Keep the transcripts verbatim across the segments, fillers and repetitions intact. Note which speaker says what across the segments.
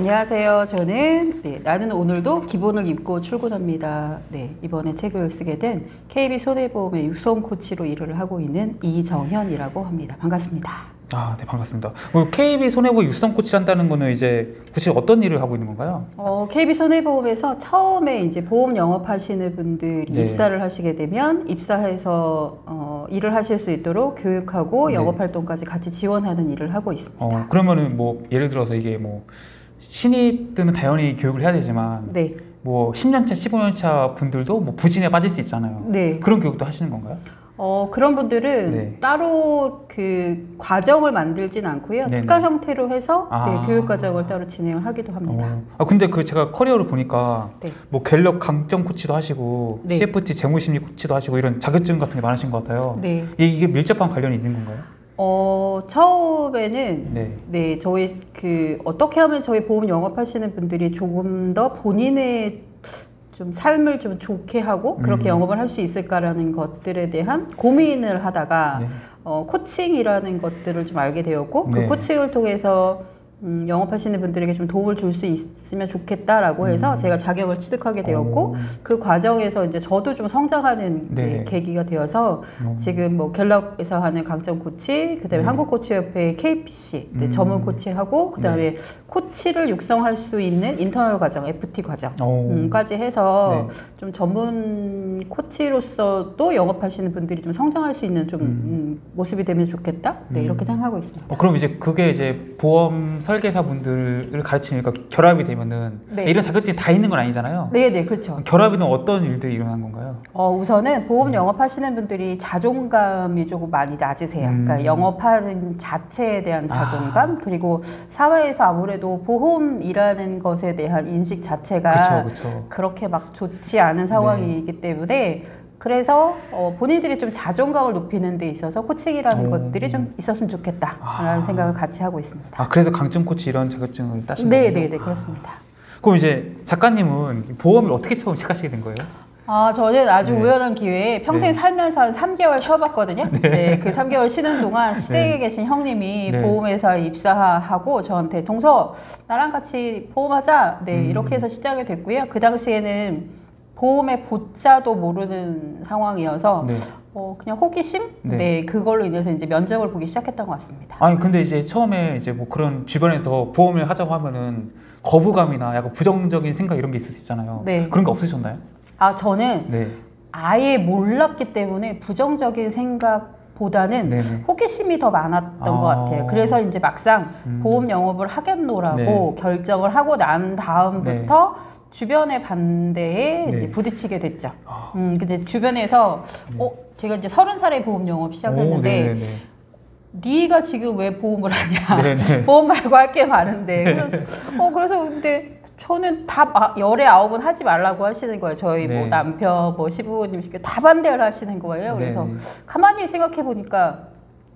Speaker 1: 안녕하세요. 저는 네, 나는 오늘도 기본을 입고 출근합니다. 네, 이번에 책을 쓰게 된 케이비 손해보험의 육성 코치로 일을 하고 있는 이정현이라고 합니다. 반갑습니다.
Speaker 2: 아, 네, 반갑습니다. 케이비 손해보험 육성 코치를 한다는 거는 이제 구체 어떤 일을 하고 있는 건가요?
Speaker 1: 어, 케이비 손해보험에서 처음에 이제 보험 영업하시는 분들이
Speaker 2: 네.
Speaker 1: 입사를 하시게 되면 입사해서 어, 일을 하실 수 있도록 교육하고
Speaker 2: 네.
Speaker 1: 영업활동까지 같이 지원하는 일을 하고 있습니다.
Speaker 2: 어, 그러면은 뭐 예를 들어서 이게 뭐 신입들은 당연히 교육을 해야 되지만
Speaker 1: 네.
Speaker 2: 뭐 십 년 차, 십오 년 차 분들도 뭐 부진에 빠질 수 있잖아요.
Speaker 1: 네.
Speaker 2: 그런 교육도 하시는 건가요?
Speaker 1: 어, 그런 분들은
Speaker 2: 네.
Speaker 1: 따로 그 과정을 만들진 않고요.
Speaker 2: 네네.
Speaker 1: 특강 형태로 해서
Speaker 2: 아.
Speaker 1: 네, 교육 과정을 따로 진행을 하기도 합니다.
Speaker 2: 어. 아, 근데 그 제가 커리어를 보니까
Speaker 1: 네.
Speaker 2: 뭐 갤럽 강점 코치도 하시고
Speaker 1: 네.
Speaker 2: 씨에프티 재무심리 코치도 하시고 이런 자격증 같은 게 많으신 것 같아요.
Speaker 1: 네.
Speaker 2: 이게, 이게 밀접한 관련이 있는 건가요?
Speaker 1: 어, 처음에는
Speaker 2: 네.
Speaker 1: 네, 저희 그 어떻게 하면 저희 보험 영업하시는 분들이 조금 더 본인의 좀 삶을 좀 좋게 하고 그렇게
Speaker 2: 음.
Speaker 1: 영업을 할 수 있을까라는 것들에 대한 고민을 하다가
Speaker 2: 네.
Speaker 1: 어, 코칭이라는 것들을 좀 알게 되었고
Speaker 2: 네.
Speaker 1: 그 코칭을 통해서 음, 영업하시는 분들에게 좀 도움을 줄 수 있으면 좋겠다라고 해서
Speaker 2: 음.
Speaker 1: 제가 자격을 취득하게 되었고
Speaker 2: 오.
Speaker 1: 그 과정에서 이제 저도 좀 성장하는
Speaker 2: 네.
Speaker 1: 네, 계기가 되어서
Speaker 2: 음.
Speaker 1: 지금 뭐 갤럽에서 하는 강점 코치, 그다음에
Speaker 2: 네.
Speaker 1: 한국코치협회 케이피씨 네,
Speaker 2: 음.
Speaker 1: 전문 코치하고 그다음에 코치를 육성할 수 있는 인터널 과정, 에프티 과정까지 해서
Speaker 2: 네.
Speaker 1: 좀 전문 코치로서도 영업하시는 분들이 좀 성장할 수 있는 좀
Speaker 2: 음.
Speaker 1: 음, 모습이 되면 좋겠다. 네,
Speaker 2: 음.
Speaker 1: 이렇게 생각하고 있습니다.
Speaker 2: 어, 그럼 이제 그게 이제 보험 설계사 분들을 가르치니까 결합이 되면은
Speaker 1: 네.
Speaker 2: 이런 자격증이 다 있는 건 아니잖아요.
Speaker 1: 네, 네, 그렇죠.
Speaker 2: 결합이 되면 어떤 일들이 일어난 건가요?
Speaker 1: 어, 우선은 보험
Speaker 2: 음.
Speaker 1: 영업하시는 분들이 자존감이 조금 많이 낮으세요.
Speaker 2: 음.
Speaker 1: 그러니까 영업하는 자체에 대한 자존감,
Speaker 2: 아.
Speaker 1: 그리고 사회에서 아무래도 보험이라는 것에 대한 인식 자체가
Speaker 2: 그쵸, 그쵸.
Speaker 1: 그렇게 막 좋지 않은 상황이기 때문에 그래서 어, 본인들이 좀 자존감을 높이는 데 있어서 코칭이라는
Speaker 2: 오.
Speaker 1: 것들이 좀 있었으면 좋겠다라는
Speaker 2: 아.
Speaker 1: 생각을 같이 하고 있습니다.
Speaker 2: 아, 그래서 강점 코치 이런 자격증을 따신
Speaker 1: 네,
Speaker 2: 거군요?
Speaker 1: 네, 네, 그렇습니다.
Speaker 2: 그럼 이제 작가님은 보험을 어떻게 처음 시작하시게 된 거예요?
Speaker 1: 아, 저는 아주
Speaker 2: 네.
Speaker 1: 우연한 기회에 평생
Speaker 2: 네.
Speaker 1: 살면서 한 삼 개월 쉬어봤거든요. 네. 네, 그 삼 개월 쉬는 동안 시댁에
Speaker 2: 네.
Speaker 1: 계신 형님이
Speaker 2: 네.
Speaker 1: 보험회사에 입사하고 저한테 동서 나랑 같이 보험하자. 네,
Speaker 2: 음.
Speaker 1: 이렇게 해서 시작이 됐고요. 그 당시에는 보험의 보자도 모르는 상황이어서
Speaker 2: 네.
Speaker 1: 어, 그냥 호기심?
Speaker 2: 네.
Speaker 1: 네. 그걸로 인해서 이제 면접을 보기 시작했던 것 같습니다.
Speaker 2: 아니 근데 이제 처음에 이제 뭐 그런 주변에서 보험을 하자고 하면은 거부감이나 약간 부정적인 생각 이런 게 있을 수 있잖아요.
Speaker 1: 네.
Speaker 2: 그런 거 없으셨나요?
Speaker 1: 아, 저는
Speaker 2: 네.
Speaker 1: 아예 몰랐기 때문에 부정적인 생각보다는
Speaker 2: 네네.
Speaker 1: 호기심이 더 많았던
Speaker 2: 아.
Speaker 1: 것 같아요. 그래서 이제 막상
Speaker 2: 음.
Speaker 1: 보험 영업을 하겠노라고
Speaker 2: 네.
Speaker 1: 결정을 하고 난 다음부터 주변의 반대에
Speaker 2: 네.
Speaker 1: 이제 부딪히게 됐죠.
Speaker 2: 아.
Speaker 1: 음, 근데 주변에서
Speaker 2: 네.
Speaker 1: 어, 제가 이제 서른 살에 보험 영업 시작했는데
Speaker 2: 오, 네네네.
Speaker 1: 네가 지금 왜 보험을 하냐?
Speaker 2: 네네.
Speaker 1: 보험 말고 할 게 많은데. 그래서 어 그래서 근데 저는 다 마- 열에 아홉은 하지 말라고 하시는 거예요. 저희
Speaker 2: 네.
Speaker 1: 뭐 남편, 뭐 시부모님 다 반대를 하시는 거예요. 그래서
Speaker 2: 네.
Speaker 1: 가만히 생각해 보니까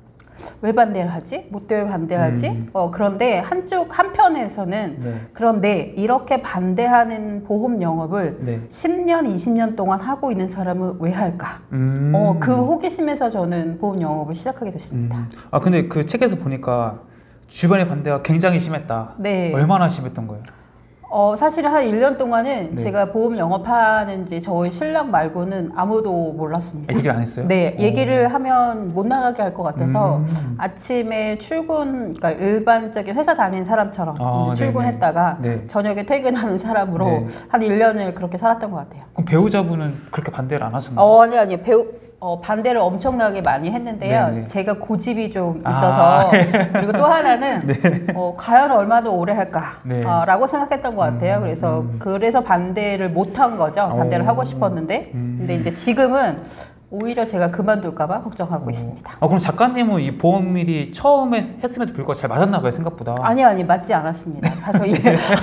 Speaker 1: 왜 반대를 하지? 뭐 때문에 반대하지?
Speaker 2: 음.
Speaker 1: 어 그런데 한쪽 한편에서는
Speaker 2: 네.
Speaker 1: 그런데 이렇게 반대하는 보험 영업을
Speaker 2: 네.
Speaker 1: 십 년, 이십 년 동안 하고 있는 사람은 왜 할까?
Speaker 2: 음.
Speaker 1: 어, 그 호기심에서 저는 보험 영업을 시작하게 됐습니다.
Speaker 2: 음. 아 근데 그 책에서 보니까 주변의 반대가 굉장히 심했다.
Speaker 1: 네.
Speaker 2: 얼마나 심했던 거예요?
Speaker 1: 어, 사실은 한 일 년 동안은
Speaker 2: 네.
Speaker 1: 제가 보험 영업하는지 저희 신랑 말고는 아무도 몰랐습니다.
Speaker 2: 아, 얘기를 안 했어요?
Speaker 1: 네,
Speaker 2: 오.
Speaker 1: 얘기를 하면 못 나가게 할 것 같아서
Speaker 2: 음.
Speaker 1: 아침에 출근, 그러니까 일반적인 회사 다니는 사람처럼
Speaker 2: 아,
Speaker 1: 이제 출근했다가
Speaker 2: 네.
Speaker 1: 저녁에 퇴근하는 사람으로
Speaker 2: 네.
Speaker 1: 한 일 년을 그렇게 살았던 것 같아요.
Speaker 2: 그럼 배우자분은 그렇게 반대를 안 하셨나요?
Speaker 1: 어, 아니, 아니, 배우, 어, 반대를 엄청나게 많이 했는데요.
Speaker 2: 네네.
Speaker 1: 제가 고집이 좀
Speaker 2: 아.
Speaker 1: 있어서. 그리고 또 하나는, 어, 과연 얼마나 오래 할까?
Speaker 2: 네.
Speaker 1: 어, 라고 생각했던 것 같아요.
Speaker 2: 음,
Speaker 1: 그래서,
Speaker 2: 음.
Speaker 1: 그래서 반대를 못 한 거죠. 반대를
Speaker 2: 오.
Speaker 1: 하고 싶었는데.
Speaker 2: 음.
Speaker 1: 근데 이제 지금은 오히려 제가 그만둘까봐 걱정하고
Speaker 2: 오.
Speaker 1: 있습니다.
Speaker 2: 아 그럼 작가님은 이 보험 일이 처음에 했음에도 불구하고 잘 맞았나 봐요 생각보다.
Speaker 1: 아니, 아니, 맞지 않았습니다. 가서 일.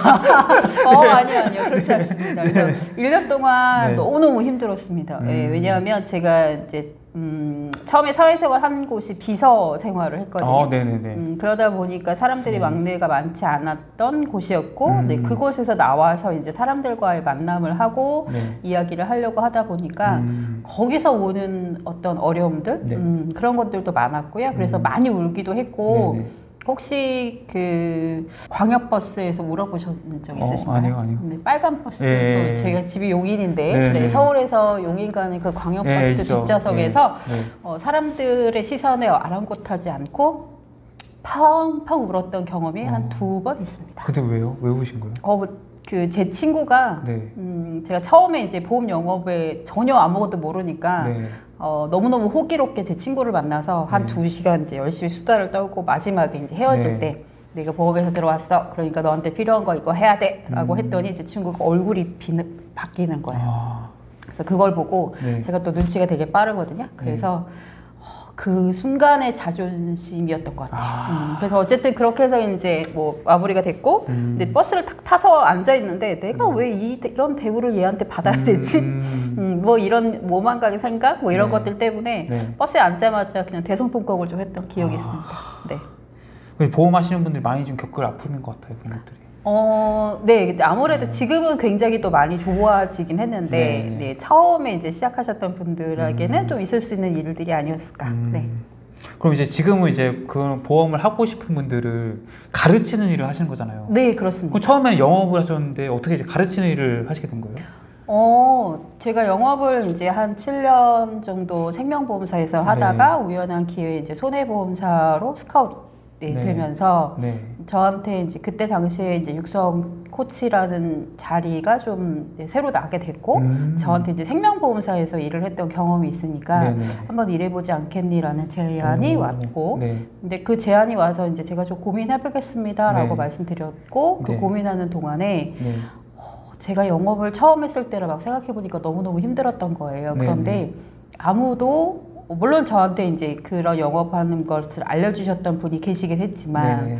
Speaker 1: 어, 아니요, 아니요. 그렇지 않습니다. 그래서 일 년 동안
Speaker 2: 네.
Speaker 1: 너무너무 힘들었습니다.
Speaker 2: 음.
Speaker 1: 예, 왜냐하면 제가 이제, 음, 처음에 사회생활 한 곳이 비서 생활을 했거든요.
Speaker 2: 어, 네네네.
Speaker 1: 음, 그러다 보니까 사람들이
Speaker 2: 네.
Speaker 1: 막내가 많지 않았던 곳이었고,
Speaker 2: 음.
Speaker 1: 네, 그곳에서 나와서 이제 사람들과의 만남을 하고
Speaker 2: 네.
Speaker 1: 이야기를 하려고 하다 보니까
Speaker 2: 음.
Speaker 1: 거기서 오는 어떤 어려움들,
Speaker 2: 네.
Speaker 1: 음, 그런 것들도 많았고요. 그래서
Speaker 2: 음.
Speaker 1: 많이 울기도 했고,
Speaker 2: 네네.
Speaker 1: 혹시 그 광역버스에서 물어보셨는 적 있으신가요?
Speaker 2: 어, 아니요, 아니요.
Speaker 1: 네, 빨간 버스.
Speaker 2: 예,
Speaker 1: 또 제가 집이 용인인데
Speaker 2: 네,
Speaker 1: 네,
Speaker 2: 네.
Speaker 1: 서울에서 용인 가는 그 광역버스
Speaker 2: 예, 있죠.
Speaker 1: 뒷좌석에서
Speaker 2: 예, 네.
Speaker 1: 어, 사람들의 시선에 아랑곳하지 않고 펑펑 울었던 경험이
Speaker 2: 어.
Speaker 1: 한 두 번 있습니다.
Speaker 2: 근데 왜요? 왜 우신 거예요?
Speaker 1: 어, 그 제 친구가
Speaker 2: 네.
Speaker 1: 음, 제가 처음에 이제 보험 영업에 전혀 아무것도 모르니까
Speaker 2: 네.
Speaker 1: 어, 너무너무 호기롭게 제 친구를 만나서 한
Speaker 2: 네.
Speaker 1: 두 시간 이제 열심히 수다를 떨고 마지막에 이제 헤어질
Speaker 2: 네.
Speaker 1: 때 내가 보험에서 들어왔어. 그러니까 너한테 필요한 거 이거 해야 돼. 라고
Speaker 2: 음.
Speaker 1: 했더니 제 친구가 얼굴이 비는, 바뀌는 거예요.
Speaker 2: 아,
Speaker 1: 그래서 그걸 보고
Speaker 2: 네.
Speaker 1: 제가 또 눈치가 되게 빠르거든요. 그래서 어, 그 순간의 자존심이었던 것 같아요.
Speaker 2: 아.
Speaker 1: 음, 그래서 어쨌든 그렇게 해서 이제 뭐 마무리가 됐고
Speaker 2: 음.
Speaker 1: 근데 버스를 탁 타서 앉아 있는데 내가 왜 이, 이런 대우를 얘한테 받아야 되지?
Speaker 2: 음.
Speaker 1: 음, 뭐 이런 오만 가지 생각 뭐 이런
Speaker 2: 네.
Speaker 1: 것들 때문에
Speaker 2: 네.
Speaker 1: 버스에 앉자마자 그냥 대성통곡을 좀 했던 기억이
Speaker 2: 아.
Speaker 1: 있습니다. 네.
Speaker 2: 그래서 보험하시는 분들이 많이 좀 겪을 아픔인 것 같아요, 그런 것들이.
Speaker 1: 어, 네. 이제 아무래도
Speaker 2: 네.
Speaker 1: 지금은 굉장히 또 많이 좋아지긴 했는데,
Speaker 2: 네.
Speaker 1: 네. 처음에 이제 시작하셨던 분들에게는
Speaker 2: 음.
Speaker 1: 좀 있을 수 있는 일들이 아니었을까.
Speaker 2: 음.
Speaker 1: 네.
Speaker 2: 그럼 이제 지금은 이제 그런 보험을 하고 싶은 분들을 가르치는 일을 하시는 거잖아요.
Speaker 1: 네, 그렇습니다.
Speaker 2: 그럼 처음에는 영업을 하셨는데 어떻게 이제 가르치는 일을 하시게 된 거예요?
Speaker 1: 어, 제가 영업을 이제 한 칠 년 정도 생명보험사에서 하다가 우연한 기회에 이제 손해보험사로 스카웃 네,
Speaker 2: 네.
Speaker 1: 되면서
Speaker 2: 네.
Speaker 1: 저한테 이제 그때 당시에 이제 육성 코치라는 자리가 좀 이제 새로 나게 됐고
Speaker 2: 음.
Speaker 1: 저한테 이제 생명보험사에서 일을 했던 경험이 있으니까
Speaker 2: 네네.
Speaker 1: 한번 일해보지 않겠니라는 제안이
Speaker 2: 오.
Speaker 1: 왔고
Speaker 2: 네.
Speaker 1: 근데 그 제안이 와서 이제 제가 좀 고민해보겠습니다라고
Speaker 2: 네.
Speaker 1: 말씀드렸고 그
Speaker 2: 네.
Speaker 1: 고민하는 동안에
Speaker 2: 네.
Speaker 1: 제가 영업을 처음 했을 때를 막 생각해보니까 너무너무 힘들었던 거예요.
Speaker 2: 네네.
Speaker 1: 그런데 아무도 물론 저한테 이제 그런 영업하는 것을 알려주셨던 분이 계시긴 했지만
Speaker 2: 네.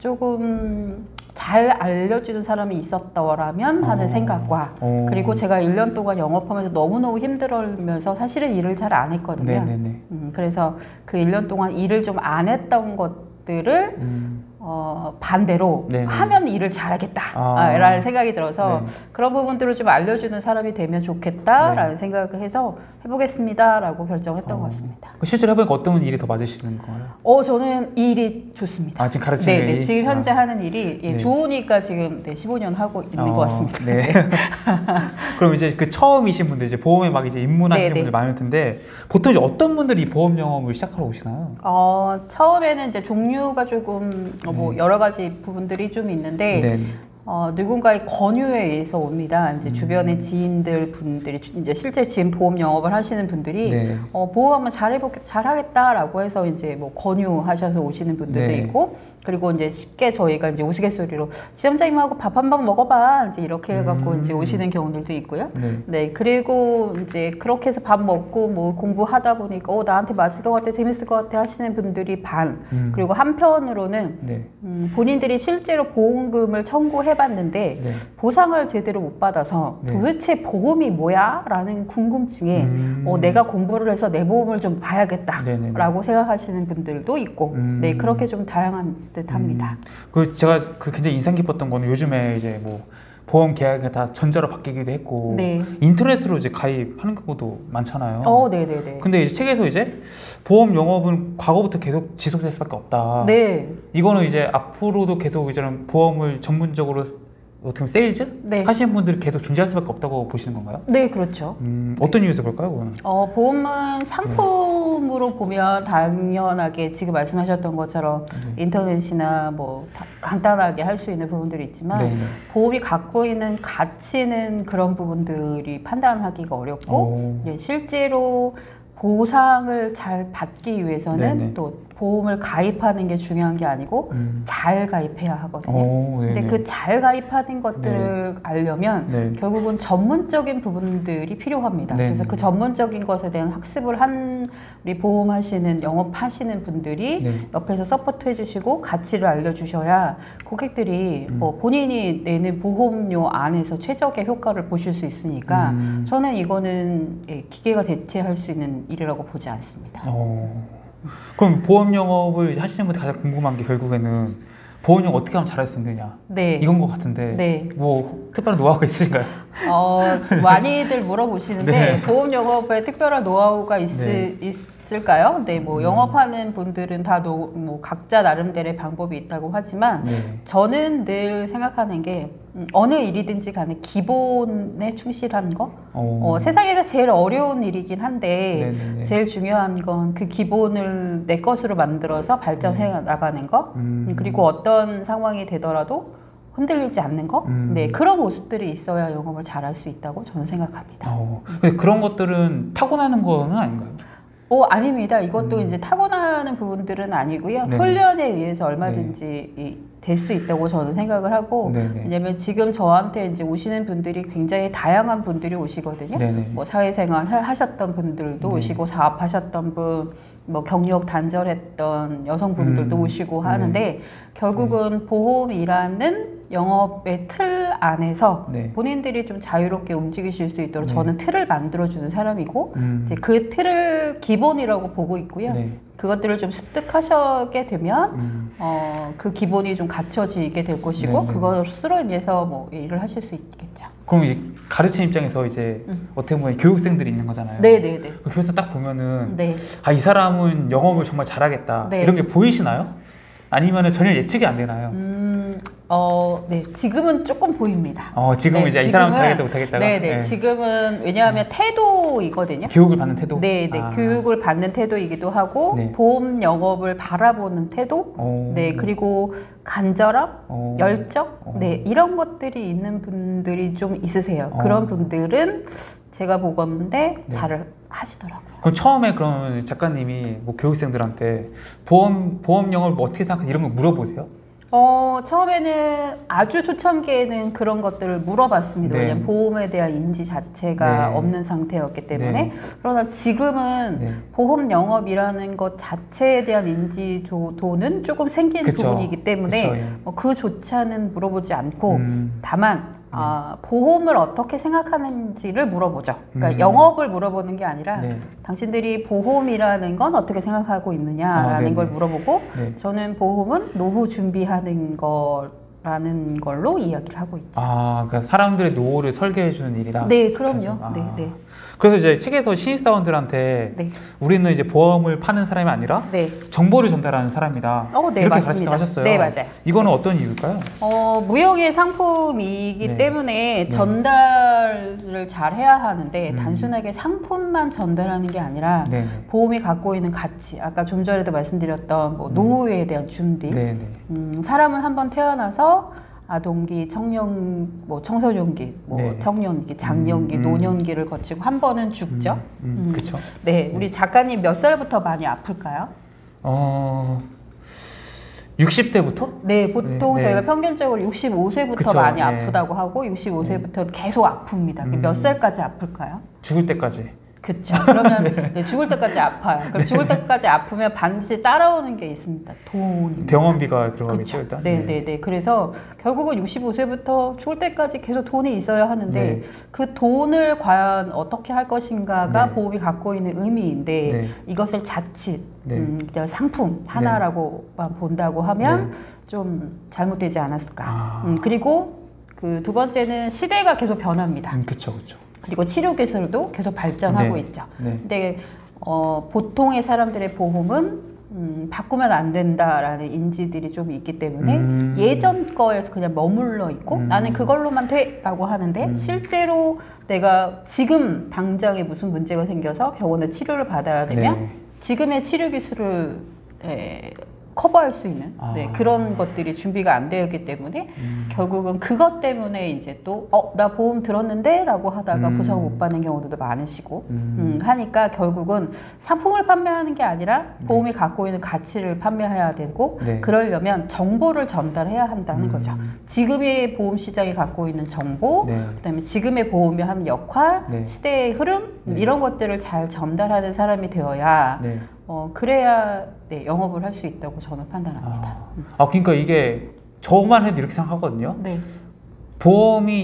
Speaker 1: 조금 잘 알려주는 사람이 있었더라면 하는
Speaker 2: 어.
Speaker 1: 생각과
Speaker 2: 어.
Speaker 1: 그리고 제가 일 년 동안 영업하면서 너무너무 힘들면서 사실은 일을 잘 안 했거든요.
Speaker 2: 네네네.
Speaker 1: 음, 그래서 그 일 년 동안 일을 좀 안 했던 것들을
Speaker 2: 음.
Speaker 1: 어, 반대로
Speaker 2: 네네.
Speaker 1: 하면 일을 잘하겠다
Speaker 2: 아.
Speaker 1: 라는 생각이 들어서
Speaker 2: 네.
Speaker 1: 그런 부분들을 좀 알려주는 사람이 되면 좋겠다라는
Speaker 2: 네.
Speaker 1: 생각을 해서 해보겠습니다 라고 결정했던
Speaker 2: 어.
Speaker 1: 것 같습니다.
Speaker 2: 실제로 해보니까 어떤 일이 더 맞으시는 거예요?
Speaker 1: 어, 저는 이 일이 좋습니다.
Speaker 2: 아, 지금 가르치는
Speaker 1: 네, 네,
Speaker 2: 일이?
Speaker 1: 지금 현재
Speaker 2: 아.
Speaker 1: 하는 일이 예,
Speaker 2: 네.
Speaker 1: 좋으니까 지금 네, 십오 년 하고 있는
Speaker 2: 어,
Speaker 1: 것 같습니다.
Speaker 2: 네. 그럼 이제 그 처음이신 분들 이제 보험에 막 이제 입문하시는
Speaker 1: 네, 네.
Speaker 2: 분들 많을 텐데 보통 이제 어떤 분들이 이 보험 영업을 시작하러 오시나요?
Speaker 1: 어, 처음에는 이제 종류가 조금 어, 뭐
Speaker 2: 네.
Speaker 1: 여러 가지 부분들이 좀 있는데
Speaker 2: 네.
Speaker 1: 어, 누군가의 권유에 의해서 옵니다. 이제
Speaker 2: 음.
Speaker 1: 주변의 지인들 분들이 이제 실제 지금 보험 영업을 하시는 분들이
Speaker 2: 네.
Speaker 1: 어, 보험은 잘해보겠, 잘하겠다라고 해서 이제 뭐 권유하셔서 오시는 분들도
Speaker 2: 네.
Speaker 1: 있고 그리고 이제 쉽게 저희가 이제 우스갯소리로 지점장님하고 밥 한 번 먹어봐 이제 이렇게 해갖고
Speaker 2: 음.
Speaker 1: 이제 오시는 경우들도 있고요.
Speaker 2: 네.
Speaker 1: 네, 그리고 이제 그렇게 해서 밥 먹고 뭐 공부하다 보니까 어, 나한테 맞을 것 같아, 재밌을 것 같아 하시는 분들이 반.
Speaker 2: 음.
Speaker 1: 그리고 한편으로는
Speaker 2: 네.
Speaker 1: 음, 본인들이 실제로 보험금을 청구해봤는데
Speaker 2: 네.
Speaker 1: 보상을 제대로 못 받아서
Speaker 2: 네.
Speaker 1: 도대체 보험이 뭐야? 라는 궁금증에
Speaker 2: 음.
Speaker 1: 어, 내가 공부를 해서 내 보험을 좀 봐야겠다
Speaker 2: 네네네.
Speaker 1: 라고 생각하시는 분들도 있고
Speaker 2: 음.
Speaker 1: 네, 그렇게 좀 다양한 듯 합니다.
Speaker 2: 그 제가 그 굉장히 인상 깊었던 거는 요즘에 이제 뭐 보험 계약이 다 전자로 바뀌기도 했고
Speaker 1: 네.
Speaker 2: 인터넷으로 이제 가입하는 경우도 많잖아요.
Speaker 1: 어, 네네네.
Speaker 2: 근데 이제 책에서 이제 보험 영업은 과거부터 계속 지속될 수밖에 없다.
Speaker 1: 네.
Speaker 2: 이거는 이제 앞으로도 계속 이제는 보험을 전문적으로 어떻게 보면 세일즈
Speaker 1: 네.
Speaker 2: 하시는 분들이 계속 존재할 수밖에 없다고 보시는 건가요?
Speaker 1: 네, 그렇죠.
Speaker 2: 음, 어떤 이유에서 그럴까요, 그거는?
Speaker 1: 어, 보험은 상품으로 보면 당연하게 지금 말씀하셨던 것처럼
Speaker 2: 네.
Speaker 1: 인터넷이나 뭐 다- 간단하게 할 수 있는 부분들이 있지만
Speaker 2: 네, 네.
Speaker 1: 보험이 갖고 있는 가치는 그런 부분들이 판단하기가 어렵고
Speaker 2: 오.
Speaker 1: 예, 실제로 보상을 잘 받기 위해서는
Speaker 2: 네네.
Speaker 1: 또 보험을 가입하는 게 중요한 게 아니고
Speaker 2: 음.
Speaker 1: 잘 가입해야 하거든요.
Speaker 2: 오,
Speaker 1: 근데
Speaker 2: 네네.
Speaker 1: 그 잘 가입하는 것들을 알려면
Speaker 2: 네.
Speaker 1: 결국은 전문적인 부분들이 필요합니다.
Speaker 2: 네.
Speaker 1: 그래서 그 전문적인 것에 대한 학습을 한 우리 보험하시는 영업하시는 분들이
Speaker 2: 네.
Speaker 1: 옆에서 서포트 해주시고 가치를 알려주셔야 고객들이
Speaker 2: 음.
Speaker 1: 어, 본인이 내는 보험료 안에서 최적의 효과를 보실 수 있으니까
Speaker 2: 음.
Speaker 1: 저는 이거는 예, 기계가 대체할 수 있는 일이라고 보지 않습니다.
Speaker 2: 어. 그럼 보험 영업을 이제 하시는 분들 가장 궁금한 게 결국에는 보험 영업 어떻게 하면 잘할 수 있느냐
Speaker 1: 네.
Speaker 2: 이건 것 같은데
Speaker 1: 네.
Speaker 2: 뭐 특별한 노하우가 있으신가요?
Speaker 1: 어, 많이들 물어보시는데
Speaker 2: 네.
Speaker 1: 보험 영업에 특별한 노하우가 있,
Speaker 2: 네.
Speaker 1: 있을까요? 네, 뭐
Speaker 2: 음.
Speaker 1: 영업하는 분들은 다 뭐 각자 나름대로의 방법이 있다고 하지만
Speaker 2: 네.
Speaker 1: 저는 늘 생각하는 게 음, 어느 일이든지 간에 기본에 충실한 거.
Speaker 2: 어.
Speaker 1: 어, 세상에서 제일 어려운 일이긴 한데
Speaker 2: 네네네.
Speaker 1: 제일 중요한 건 그 기본을 내 것으로 만들어서 발전해
Speaker 2: 네.
Speaker 1: 나가는 거.
Speaker 2: 음.
Speaker 1: 그리고 어떤 상황이 되더라도 흔들리지 않는 거.
Speaker 2: 음.
Speaker 1: 네, 그런 모습들이 있어야 영업을 잘할 수 있다고 저는 생각합니다.
Speaker 2: 어. 근데 그런 것들은 타고나는 거는 아닌가요?
Speaker 1: 오, 아닙니다. 이것도
Speaker 2: 음.
Speaker 1: 이제 타고나는 부분들은 아니고요.
Speaker 2: 네네.
Speaker 1: 훈련에 의해서 얼마든지 될 수 있다고 저는 생각을 하고,
Speaker 2: 네네.
Speaker 1: 왜냐면 지금 저한테 이제 오시는 분들이 굉장히 다양한 분들이 오시거든요.
Speaker 2: 네네.
Speaker 1: 뭐 사회생활 하- 하셨던 분들도
Speaker 2: 네.
Speaker 1: 오시고, 사업하셨던 분, 뭐 경력 단절했던 여성분들도
Speaker 2: 음.
Speaker 1: 오시고 하는데, 결국은 보험이라는 영업의 틀 안에서
Speaker 2: 네.
Speaker 1: 본인들이 좀 자유롭게 움직이실 수 있도록
Speaker 2: 네.
Speaker 1: 저는 틀을 만들어주는 사람이고,
Speaker 2: 음.
Speaker 1: 이제 그 틀을 기본이라고 보고 있고요.
Speaker 2: 네.
Speaker 1: 그것들을 좀 습득하시게 되면
Speaker 2: 음.
Speaker 1: 어, 그 기본이 좀 갖춰지게 될 것이고
Speaker 2: 네네.
Speaker 1: 그것으로 인해서 뭐 일을 하실 수 있겠죠.
Speaker 2: 그럼 이제 가르치는 입장에서 이제
Speaker 1: 음.
Speaker 2: 어떻게 보면 교육생들이 있는 거잖아요.
Speaker 1: 네네네.
Speaker 2: 그래서 딱 보면은
Speaker 1: 네.
Speaker 2: 아, 이 사람은 영업을 정말 잘하겠다.
Speaker 1: 네.
Speaker 2: 이런 게 보이시나요? 아니면 전혀 예측이 안 되나요?
Speaker 1: 음, 어, 네. 지금은 조금 보입니다.
Speaker 2: 어, 지금
Speaker 1: 네,
Speaker 2: 이제 이 사람
Speaker 1: 지금은-
Speaker 2: 잘하겠다 못하겠다가
Speaker 1: 네네.
Speaker 2: 네.
Speaker 1: 지금은 왜냐하면 태도이거든요.
Speaker 2: 교육을 받는 태도.
Speaker 1: 네네.
Speaker 2: 아.
Speaker 1: 교육을 받는 태도이기도 하고
Speaker 2: 네.
Speaker 1: 보험 영업을 바라보는 태도.
Speaker 2: 어.
Speaker 1: 네. 그리고 간절함.
Speaker 2: 어.
Speaker 1: 열정?
Speaker 2: 어.
Speaker 1: 네, 이런 것들이 있는 분들이 좀 있으세요.
Speaker 2: 어.
Speaker 1: 그런 분들은 제가 보건데
Speaker 2: 네.
Speaker 1: 잘 하시더라고요.
Speaker 2: 그럼 처음에 그럼 작가님이 뭐 교육생들한테 보험 보험 영업을 뭐 어떻게 생각하냐 이런 걸 물어보세요?
Speaker 1: 어, 처음에는 아주 초창기에는 그런 것들을 물어봤습니다.
Speaker 2: 네.
Speaker 1: 왜냐면 보험에 대한 인지 자체가
Speaker 2: 네.
Speaker 1: 없는 상태였기 때문에.
Speaker 2: 네.
Speaker 1: 그러나 지금은
Speaker 2: 네.
Speaker 1: 보험 영업이라는 것 자체에 대한 인지도는 조금 생긴
Speaker 2: 그쵸.
Speaker 1: 부분이기 때문에
Speaker 2: 그쵸, 예.
Speaker 1: 뭐 그조차는 물어보지 않고
Speaker 2: 음.
Speaker 1: 다만 아, 보험을 어떻게 생각하는지를 물어보죠. 그러니까
Speaker 2: 음.
Speaker 1: 영업을 물어보는 게 아니라
Speaker 2: 네.
Speaker 1: 당신들이 보험이라는 건 어떻게 생각하고 있느냐라는
Speaker 2: 아, 네네.
Speaker 1: 걸 물어보고
Speaker 2: 네.
Speaker 1: 저는 보험은 노후 준비하는 거라는 걸로 이야기를 하고 있죠.
Speaker 2: 아, 그러니까 사람들의 노후를 설계해 주는 일이다.
Speaker 1: 네, 그럼요.
Speaker 2: 아.
Speaker 1: 네, 네,
Speaker 2: 그래서 이제 책에서 신입사원들한테
Speaker 1: 네,
Speaker 2: 우리는 이제 보험을 파는 사람이 아니라
Speaker 1: 네.
Speaker 2: 정보를 전달하는 사람이다.
Speaker 1: 어, 네,
Speaker 2: 이렇게
Speaker 1: 맞습니다.
Speaker 2: 가르친다고 하셨어요.
Speaker 1: 네, 맞아요.
Speaker 2: 이거는 어떤 이유일까요?
Speaker 1: 어, 무형의 상품이기
Speaker 2: 네.
Speaker 1: 때문에
Speaker 2: 네.
Speaker 1: 전달을 잘 해야 하는데
Speaker 2: 음.
Speaker 1: 단순하게 상품만 전달하는 게 아니라
Speaker 2: 네,
Speaker 1: 보험이 갖고 있는 가치, 아까 좀 전에도 말씀드렸던 뭐 노후에 대한 준비,
Speaker 2: 네, 네.
Speaker 1: 음, 사람은 한번 태어나서 아동기, 청년, 뭐 청소년기, 뭐
Speaker 2: 네.
Speaker 1: 청년기, 장년기,
Speaker 2: 음, 음.
Speaker 1: 노년기를 거치고 한 번은 죽죠.
Speaker 2: 음, 음,
Speaker 1: 음.
Speaker 2: 그렇죠.
Speaker 1: 네, 우리 작가님 몇 살부터 많이 아플까요?
Speaker 2: 어, 육십 대부터?
Speaker 1: 네, 보통
Speaker 2: 네, 네.
Speaker 1: 저희가 평균적으로 육십오 세부터
Speaker 2: 그쵸,
Speaker 1: 많이
Speaker 2: 네.
Speaker 1: 아프다고 하고 육십오 세부터 계속 아픕니다.
Speaker 2: 음.
Speaker 1: 몇 살까지 아플까요?
Speaker 2: 죽을 때까지.
Speaker 1: 그렇죠. 그러면 네, 죽을 때까지 아파요. 그럼 죽을 때까지 아프면 반드시 따라오는 게 있습니다. 돈입니다.
Speaker 2: 병원비가 들어가겠죠,
Speaker 1: 그렇죠.
Speaker 2: 일단.
Speaker 1: 네, 네, 네. 그래서 결국은 육십오 세부터 죽을 때까지 계속 돈이 있어야 하는데
Speaker 2: 네.
Speaker 1: 그 돈을 과연 어떻게 할 것인가가
Speaker 2: 네.
Speaker 1: 보험이 갖고 있는 의미인데
Speaker 2: 네.
Speaker 1: 이것을 자칫
Speaker 2: 네.
Speaker 1: 음, 그냥 상품 하나라고만 본다고 하면 좀 잘못되지 않았을까.
Speaker 2: 아.
Speaker 1: 음, 그리고 그 두 번째는 시대가 계속 변합니다.
Speaker 2: 음, 그렇죠, 그렇죠.
Speaker 1: 그리고 치료 기술도 계속 발전하고
Speaker 2: 네.
Speaker 1: 있죠.
Speaker 2: 네.
Speaker 1: 근데 어, 보통의 사람들의 보험은 음, 바꾸면 안 된다라는 인지들이 좀 있기 때문에
Speaker 2: 음.
Speaker 1: 예전 거에서 그냥 머물러 있고
Speaker 2: 음.
Speaker 1: 나는 그걸로만 돼라고 하는데
Speaker 2: 음.
Speaker 1: 실제로 내가 지금 당장에 무슨 문제가 생겨서 병원에 치료를 받아야 되면
Speaker 2: 네.
Speaker 1: 지금의 치료 기술을 에, 커버할 수 있는
Speaker 2: 아.
Speaker 1: 네, 그런 것들이 준비가 안 되었기 때문에
Speaker 2: 음.
Speaker 1: 결국은 그것 때문에 이제 또 어, 나 보험 들었는데 라고 하다가
Speaker 2: 음.
Speaker 1: 보상 못 받는 경우도 많으시고
Speaker 2: 음.
Speaker 1: 음, 하니까 결국은 상품을 판매하는 게 아니라
Speaker 2: 네.
Speaker 1: 보험이 갖고 있는 가치를 판매해야 되고
Speaker 2: 네.
Speaker 1: 그러려면 정보를 전달해야 한다는
Speaker 2: 음.
Speaker 1: 거죠. 지금의 보험 시장이 갖고 있는 정보,
Speaker 2: 네.
Speaker 1: 그다음에 지금의 보험이 하는 역할,
Speaker 2: 네.
Speaker 1: 시대의 흐름
Speaker 2: 네.
Speaker 1: 이런 것들을 잘 전달하는 사람이 되어야
Speaker 2: 네.
Speaker 1: 어, 그래야 네, 영업을 할 수 있다고 저는 판단합니다.
Speaker 2: 아, 아, 그러니까 이게 저만 해도 이렇게 생각하거든요.
Speaker 1: 네,
Speaker 2: 보험이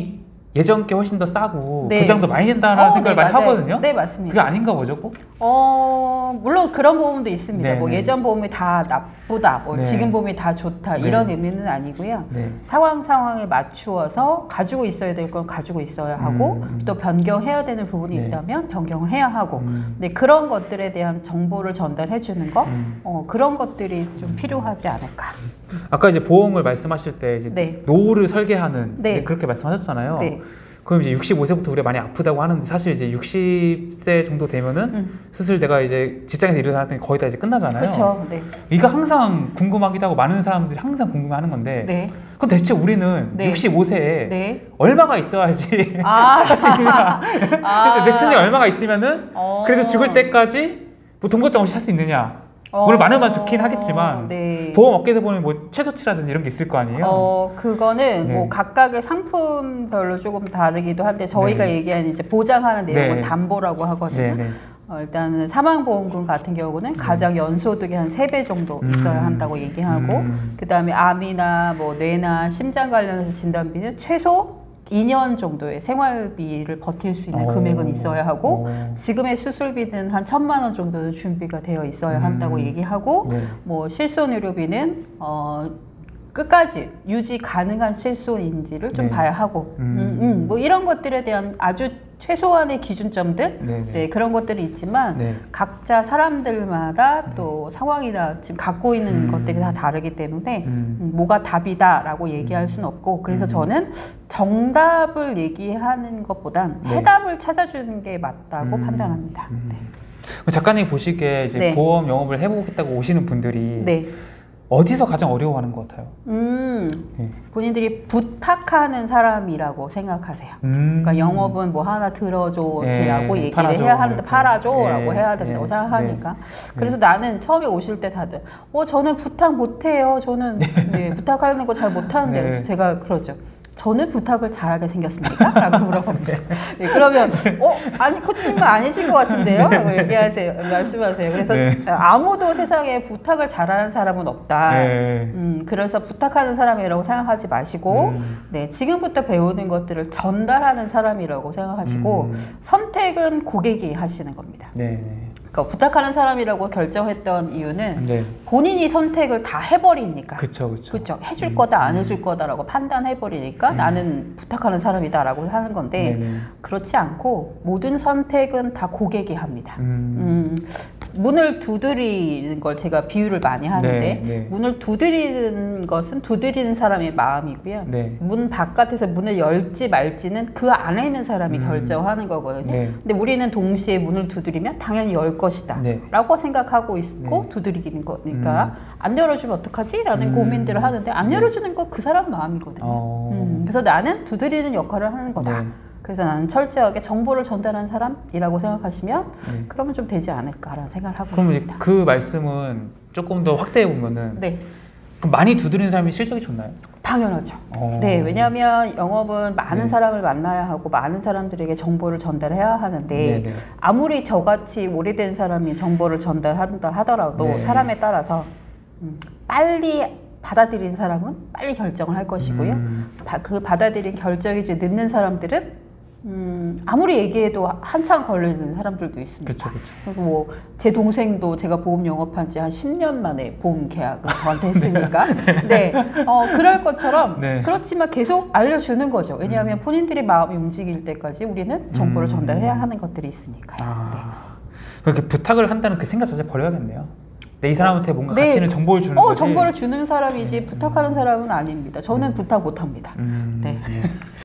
Speaker 2: 예전 게 훨씬 더 싸고
Speaker 1: 네.
Speaker 2: 보장도 많이 된다는
Speaker 1: 어,
Speaker 2: 생각을
Speaker 1: 네,
Speaker 2: 많이
Speaker 1: 맞아요.
Speaker 2: 하거든요.
Speaker 1: 네, 맞습니다.
Speaker 2: 그게 아닌가 보죠, 꼭?
Speaker 1: 어, 물론 그런 보험도 있습니다.
Speaker 2: 네,
Speaker 1: 뭐
Speaker 2: 네.
Speaker 1: 예전 보험이 다 나쁘다, 뭐
Speaker 2: 네.
Speaker 1: 지금 보험이 다 좋다
Speaker 2: 네.
Speaker 1: 이런 의미는 아니고요.
Speaker 2: 네.
Speaker 1: 상황 상황에 맞추어서 가지고 있어야 될 건 가지고 있어야 하고
Speaker 2: 음.
Speaker 1: 또 변경해야 되는 부분이
Speaker 2: 네.
Speaker 1: 있다면 변경을 해야 하고
Speaker 2: 음.
Speaker 1: 네, 그런 것들에 대한 정보를 전달해 주는 거
Speaker 2: 음.
Speaker 1: 어, 그런 것들이 좀 필요하지 않을까.
Speaker 2: 아까 이제 보험을 말씀하실 때 이제
Speaker 1: 네.
Speaker 2: 노후를 설계하는
Speaker 1: 네.
Speaker 2: 이제 그렇게 말씀하셨잖아요.
Speaker 1: 네.
Speaker 2: 그럼 이제 육십오 세부터 우리가 많이 아프다고 하는데 사실 이제 육십 세 정도 되면은
Speaker 1: 음.
Speaker 2: 슬슬 내가 이제 직장에서 일을 할 때 거의 다 이제 끝나잖아요.
Speaker 1: 그렇죠. 네.
Speaker 2: 이거 항상 궁금하기도 하고 많은 사람들이 항상 궁금해하는 건데
Speaker 1: 네.
Speaker 2: 그럼 대체 우리는
Speaker 1: 네.
Speaker 2: 육십오 세에
Speaker 1: 네.
Speaker 2: 얼마가 있어야지
Speaker 1: 아.
Speaker 2: 그래서 내 편에 얼마가 있으면은
Speaker 1: 어.
Speaker 2: 그래도 죽을 때까지 뭐 돈 걱정 없이 살 수 있느냐.
Speaker 1: 어.
Speaker 2: 물론 많으면 좋긴 하겠지만
Speaker 1: 네.
Speaker 2: 보험 업계에서 보면 뭐 최소치라든지 이런 게 있을 거 아니에요.
Speaker 1: 어, 그거는
Speaker 2: 네.
Speaker 1: 뭐 각각의 상품별로 조금 다르기도 한데 저희가
Speaker 2: 네.
Speaker 1: 얘기하는 이제 보장하는 내용은
Speaker 2: 네.
Speaker 1: 담보라고 하거든요.
Speaker 2: 네, 네.
Speaker 1: 어, 일단은 사망보험금 같은 경우는 가장 연소득의 한 세 배 정도 있어야
Speaker 2: 음.
Speaker 1: 한다고 얘기하고
Speaker 2: 음.
Speaker 1: 그다음에 암이나 뭐 뇌나 심장 관련해서 진단비는 최소 이 년 정도의 생활비를 버틸 수 있는
Speaker 2: 오.
Speaker 1: 금액은 있어야 하고
Speaker 2: 오.
Speaker 1: 지금의 수술비는 한 천만 원 정도는 준비가 되어 있어야
Speaker 2: 음.
Speaker 1: 한다고 얘기하고
Speaker 2: 네.
Speaker 1: 뭐 실손의료비는 어 끝까지 유지 가능한 실손인지를 좀
Speaker 2: 네.
Speaker 1: 봐야 하고
Speaker 2: 음.
Speaker 1: 음, 음, 뭐 이런 것들에 대한 아주 최소한의 기준점들
Speaker 2: 네, 네.
Speaker 1: 네, 그런 것들이 있지만
Speaker 2: 네.
Speaker 1: 각자 사람들마다 또 상황이나 지금 갖고 있는
Speaker 2: 음.
Speaker 1: 것들이 다 다르기 때문에
Speaker 2: 음.
Speaker 1: 음, 뭐가 답이다라고 얘기할 수는 없고 그래서
Speaker 2: 음.
Speaker 1: 저는 정답을 얘기하는 것보단
Speaker 2: 네.
Speaker 1: 해답을 찾아주는 게 맞다고
Speaker 2: 음.
Speaker 1: 판단합니다.
Speaker 2: 음. 그럼 작가님 보시기에 이제
Speaker 1: 네.
Speaker 2: 보험 영업을 해보겠다고 오시는 분들이
Speaker 1: 네.
Speaker 2: 어디서 가장 어려워하는 것 같아요?
Speaker 1: 음,
Speaker 2: 네.
Speaker 1: 본인들이 부탁하는 사람이라고 생각하세요.
Speaker 2: 음.
Speaker 1: 그러니까 영업은 뭐 하나 들어줘라고
Speaker 2: 네,
Speaker 1: 얘기를
Speaker 2: 팔아줘,
Speaker 1: 해야 하는데
Speaker 2: 이렇게.
Speaker 1: 팔아줘라고
Speaker 2: 네,
Speaker 1: 해야 된다고
Speaker 2: 네,
Speaker 1: 생각하니까.
Speaker 2: 네.
Speaker 1: 그래서 나는 처음에 오실 때 다들 어 저는 부탁 못해요. 저는 네, 부탁하는 거 잘 못하는데
Speaker 2: 네.
Speaker 1: 그래서 제가 그러죠. 저는 부탁을 잘하게 생겼습니까? 라고 물어봅니다. 네, 그러면 어? 아니 코치님은 아니실 것 같은데요? 라고 얘기하세요. 말씀하세요. 그래서
Speaker 2: 네.
Speaker 1: 아무도 세상에 부탁을 잘하는 사람은 없다.
Speaker 2: 네.
Speaker 1: 음, 그래서 부탁하는 사람이라고 생각하지 마시고
Speaker 2: 음.
Speaker 1: 네, 지금부터 배우는 것들을 전달하는 사람이라고 생각하시고
Speaker 2: 음.
Speaker 1: 선택은 고객이 하시는 겁니다.
Speaker 2: 네.
Speaker 1: 그러니까 부탁하는 사람이라고 결정했던 이유는
Speaker 2: 네.
Speaker 1: 본인이 선택을 다 해버리니까.
Speaker 2: 그쵸, 그쵸.
Speaker 1: 그렇죠. 해줄
Speaker 2: 음.
Speaker 1: 거다 안 해줄 거다라고 판단해버리니까
Speaker 2: 음.
Speaker 1: 나는 부탁하는 사람이다라고 하는 건데
Speaker 2: 네네.
Speaker 1: 그렇지 않고 모든 선택은 다 고객이 합니다.
Speaker 2: 음.
Speaker 1: 음, 문을 두드리는 걸 제가 비유를 많이 하는데
Speaker 2: 네, 네.
Speaker 1: 문을 두드리는 것은 두드리는 사람의 마음이고요.
Speaker 2: 네.
Speaker 1: 문 바깥에서 문을 열지 말지는 그 안에 있는 사람이
Speaker 2: 음.
Speaker 1: 결정하는 거거든요.
Speaker 2: 네.
Speaker 1: 근데 우리는 동시에 문을 두드리면 당연히 열 것이다
Speaker 2: 네.
Speaker 1: 라고 생각하고 있고
Speaker 2: 네.
Speaker 1: 두드리는 거니까 안 열어주면 어떡하지? 라는
Speaker 2: 음.
Speaker 1: 고민들을 하는데 안
Speaker 2: 네.
Speaker 1: 열어주는 건 그 사람 마음이거든요.
Speaker 2: 어.
Speaker 1: 음, 그래서 나는 두드리는 역할을 하는 거다.
Speaker 2: 네.
Speaker 1: 그래서 나는 철저하게 정보를 전달하는 사람이라고 생각하시면
Speaker 2: 네.
Speaker 1: 그러면 좀 되지 않을까라는 생각을 하고
Speaker 2: 그럼 이제
Speaker 1: 있습니다.
Speaker 2: 그 말씀은 조금 더 확대해 보면은
Speaker 1: 네,
Speaker 2: 그럼 많이 두드리는 사람이 실적이 좋나요?
Speaker 1: 당연하죠.
Speaker 2: 어.
Speaker 1: 네, 왜냐하면 영업은 많은
Speaker 2: 네.
Speaker 1: 사람을 만나야 하고 많은 사람들에게 정보를 전달해야 하는데
Speaker 2: 네네.
Speaker 1: 아무리 저같이 오래된 사람이 정보를 전달한다 하더라도
Speaker 2: 네.
Speaker 1: 사람에 따라서 음, 빨리 받아들인 사람은 빨리 결정을 할 것이고요.
Speaker 2: 음.
Speaker 1: 바- 그 받아들인 결정이 좀 늦는 사람들은 음, 아무리 얘기해도 한참 걸리는 사람들도 있습니다.
Speaker 2: 그쵸, 그쵸.
Speaker 1: 그리고 뭐 제 동생도 제가 보험 영업한 지 한 십 년 만에 보험 계약을 저한테 했으니까 네, 어, 그럴 것처럼
Speaker 2: 네.
Speaker 1: 그렇지만 계속 알려주는 거죠. 왜냐하면 본인들이 마음이 움직일 때까지 우리는 정보를
Speaker 2: 음.
Speaker 1: 전달해야 하는 것들이 있으니까요.
Speaker 2: 아. 그렇게 부탁을 한다는 그 생각 자체 버려야겠네요. 내 이 사람한테 뭔가
Speaker 1: 네.
Speaker 2: 가치 있는 정보를 주는
Speaker 1: 어,
Speaker 2: 거지.
Speaker 1: 정보를 주는 사람이지 부탁하는 사람은 아닙니다. 저는 부탁 못합니다.
Speaker 2: 음.
Speaker 1: 네.
Speaker 2: 네.